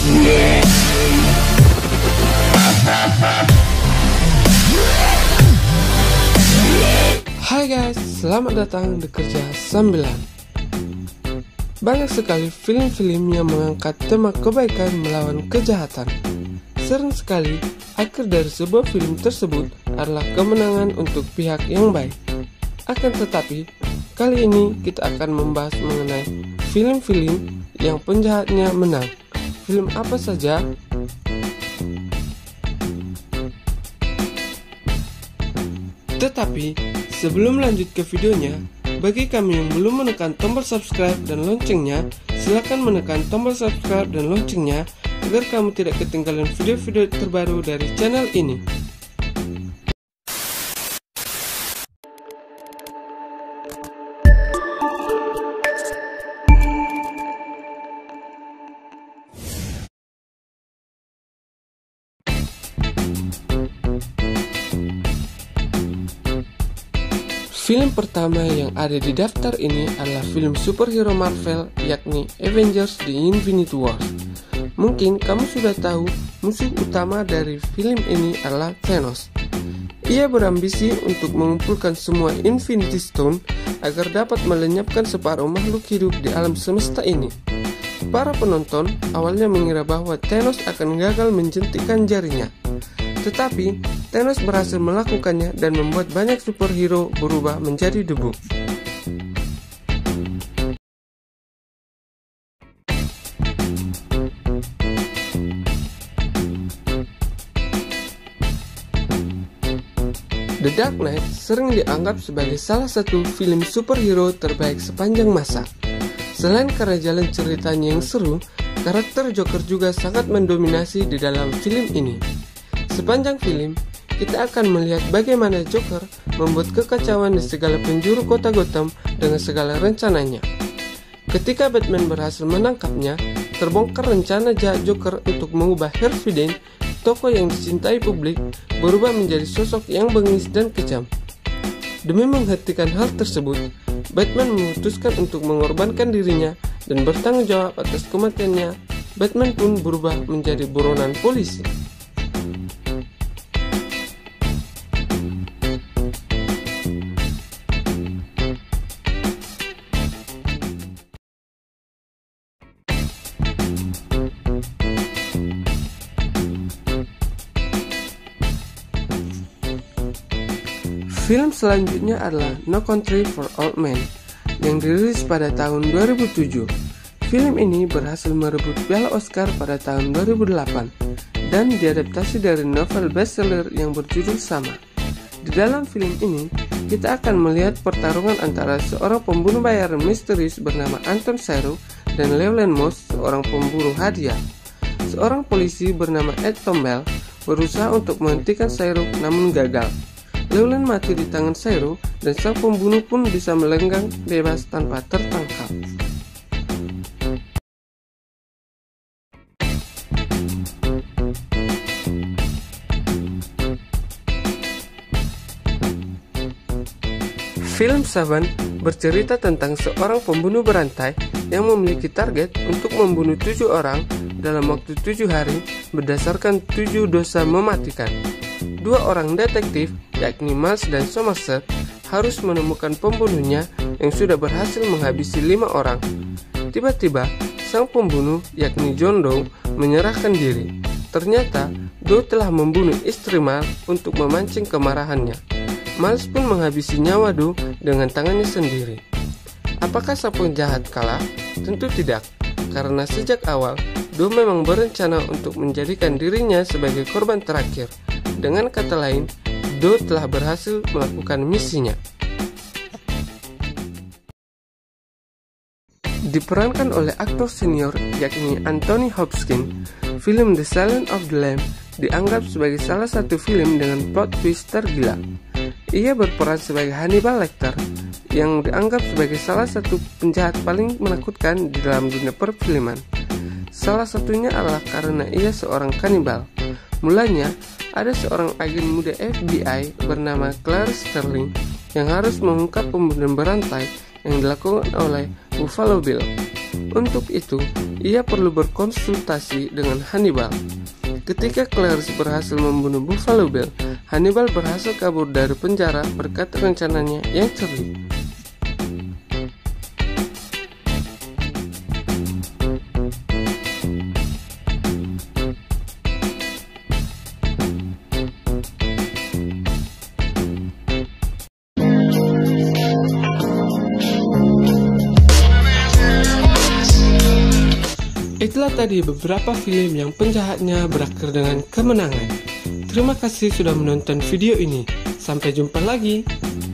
Hai guys, selamat datang di Kerja Sambilan. Banyak sekali film-film yang mengangkat tema kebaikan melawan kejahatan. Sering sekali, akhir dari sebuah film tersebut adalah kemenangan untuk pihak yang baik. Akan tetapi, kali ini kita akan membahas mengenai film-film yang penjahatnya menang. Film apa saja? Tetapi, sebelum lanjut ke videonya, bagi kami yang belum menekan tombol subscribe dan loncengnya, silakan menekan tombol subscribe dan loncengnya agar kamu tidak ketinggalan video-video terbaru dari channel ini. Film pertama yang ada di daftar ini adalah film superhero Marvel, yakni Avengers The Infinity War. Mungkin kamu sudah tahu musuh utama dari film ini adalah Thanos. Ia berambisi untuk mengumpulkan semua Infinity Stone agar dapat melenyapkan separuh makhluk hidup di alam semesta ini. Para penonton awalnya mengira bahwa Thanos akan gagal menjentikan jarinya. Tetapi, Thanos berhasil melakukannya dan membuat banyak superhero berubah menjadi debu. The Dark Knight sering dianggap sebagai salah satu film superhero terbaik sepanjang masa. Selain karena jalan ceritanya yang seru, karakter Joker juga sangat mendominasi di dalam film ini. Sepanjang film, kita akan melihat bagaimana Joker membuat kekacauan di segala penjuru kota Gotham dengan segala rencananya. Ketika Batman berhasil menangkapnya, terbongkar rencana jahat Joker untuk mengubah Harvey Dent, tokoh yang dicintai publik, berubah menjadi sosok yang bengis dan kejam. Demi menghentikan hal tersebut, Batman memutuskan untuk mengorbankan dirinya dan bertanggung jawab atas kematiannya. Batman pun berubah menjadi buronan polisi. Film selanjutnya adalah No Country for Old Men yang dirilis pada tahun 2007. Film ini berhasil merebut piala Oscar pada tahun 2008 dan diadaptasi dari novel bestseller yang berjudul sama. Di dalam film ini, kita akan melihat pertarungan antara seorang pembunuh bayaran misterius bernama Anton Chirrut dan Llewellyn Moss, seorang pemburu hadiah. Seorang polisi bernama Ed Tomball berusaha untuk menghentikan Chirrut namun gagal. Llewellyn mati di tangan Chirrut dan sang pembunuh pun bisa melenggang bebas tanpa tertangkap. Film Seven bercerita tentang seorang pembunuh berantai yang memiliki target untuk membunuh 7 orang dalam waktu 7 hari berdasarkan 7 dosa mematikan. 2 orang detektif, yakni Miles dan Somerset, harus menemukan pembunuhnya yang sudah berhasil menghabisi 5 orang. Tiba-tiba, sang pembunuh, yakni John Doe, menyerahkan diri. Ternyata, Doe telah membunuh istri Miles untuk memancing kemarahannya. Miles pun menghabisi nyawa Doe dengan tangannya sendiri. Apakah sang penjahat kalah? Tentu tidak, karena sejak awal, Doe memang berencana untuk menjadikan dirinya sebagai korban terakhir. Dengan kata lain, Doe telah berhasil melakukan misinya. Diperankan oleh aktor senior yakni Anthony Hopkins, film The Silence of the Lambs dianggap sebagai salah satu film dengan plot twist tergila. Ia berperan sebagai Hannibal Lecter yang dianggap sebagai salah satu penjahat paling menakutkan di dalam dunia perfilman. Salah satunya adalah karena ia seorang kanibal. Mulanya, ada seorang agen muda FBI bernama Clarice Starling yang harus mengungkap pembunuhan berantai yang dilakukan oleh Buffalo Bill. Untuk itu, ia perlu berkonsultasi dengan Hannibal. Ketika Clarence berhasil membunuh Buffalo Bill, Hannibal berhasil kabur dari penjara berkat rencananya yang cerdik. Itulah tadi beberapa film yang penjahatnya berakhir dengan kemenangan. Terima kasih sudah menonton video ini. Sampai jumpa lagi.